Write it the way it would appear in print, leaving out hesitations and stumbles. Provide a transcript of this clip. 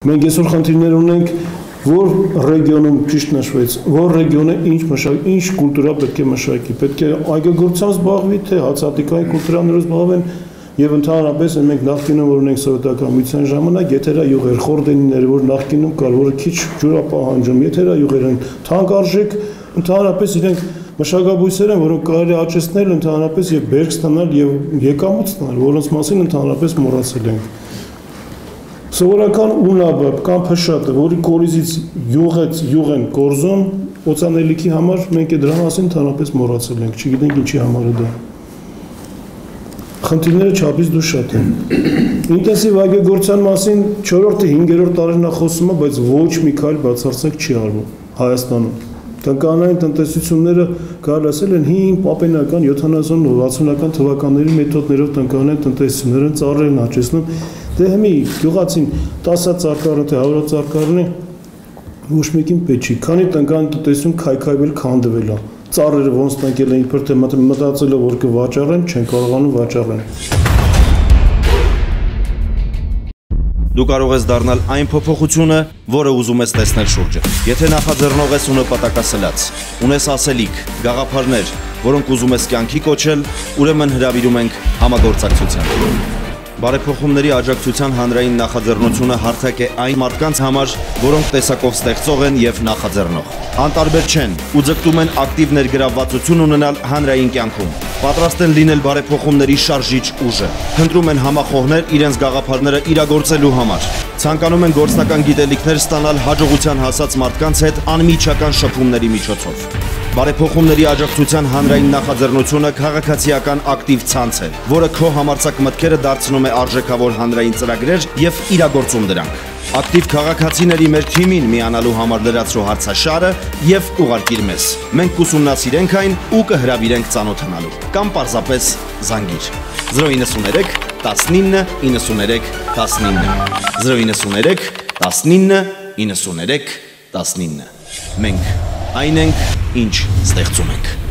Մենք այսօր խնդիրներ ունենք, որ ռեգիոնում ճիշտ նշվեց, որ ռեգիոնը ինչ կուլտուրա պետք է մշակի, պետք է այգեգործությամբ զբաղվի, թե հացահատիկային կուլտուրաներով զբաղվեն եւ ընդհանրապես մենք նախկինում որ ունենք սովետական միության ժամանակ եթերա յուղեր, խորդենիներ, որ նախկինում կար, որը քիչ ջուր է պահանջում, եթերա յուղեր են թանկարժեք, ընդհանրապես իրենք մշակաբույսեր են, որոնք կարելի է աճեցնել ընդհանրապես եւ բերք ստանալ եւ եկամուտ ստանալ, որոնց մասին ընդհանրապես մոռացել ենք։ Սովորական ունաբը կամ փշատը, որի կորիզից յուղ են կորզում, օծանելիքի համար մենք է դրա մասին ընդհանրապես մոռացել ենք, չգիտենք ինչի համար է դա։ Խնդիրները չափից դուրս շատ են։ Ինտենսիվ այգեգործության մասին 4-րդ, 5-րդ տարին է խոսում, բայց ոչ մի քայլ բացարձակ չի արվում Հայաստանում։ Տնկանային տնտեսությունները կարելի ասել են հին պապենական 70-60-ական թվականների մեթոդներով տնկանային տնտեսությունները ծառեր են աճեցնում։ Դե հիմի գյուղացին 10 ծառկարը թե 100 ծառկարն է ոչ մեկին պետք չի, քանի տնկանային տնտեսություն քայքայվել քանդվել է։ Ծառերը ոնց տնկել են իբր թե մտածելով որ կվաճառեն, չեն կարողանում վաճառեն։ Դու կարող ես դառնալ այն փոփոխությունը, որը ուզում ես տեսնել շուրջը։ Եթե նախաձեռնող ես ու նպատակասլաց, ունես ասելիք, գաղափարներ, որոնք ուզում ես կյանքի կոչել, ուրեմն հրավիրում ենք համագործակցության։ Բարեփոխումների աջակցության հանրային նախաձեռնությունը հարթակ է այն մարդկանց համար, որոնք տեսակով ստեղծող են եւ նախաձեռնող։ Անտարբեր չեն ու ձգտում են ակտիվ ներգրավվածություն ունենալ հանրային կյանքում։ Պատրաստ են լինել բարեփոխումների շարժիչ ուժը։ Փնտրում են համախոհներ իրենց գաղափարները իրագործելու համար։ Ցանկանում են գործնական գիտելիքներ ստանալ հաջողության հասած մարդկանց հետ անմիջական շփումների միջոցով։ Բարեփոխումների աջակցության հանրային նախաձեռնությունը քաղաքացիական ակտիվ ցանց է, որը քո համարձակ մտքերը դարձնում է արժեքավոր հանրային ծրագրեր եւ իրագործում դրանք։ Ակտիվ քաղաքացիների մեր թիմին միանալու համար լրացրու հարցաշարը եւ ուղարկիր մեզ։ Մենք կուսումնասիրենք այն ու կհրավիրենք ծանոթանալու կամ պարզապես զանգիր 093 19 93 19 093 19 93 19 Մենք այն ենք, ինչ ստեղծում ենք։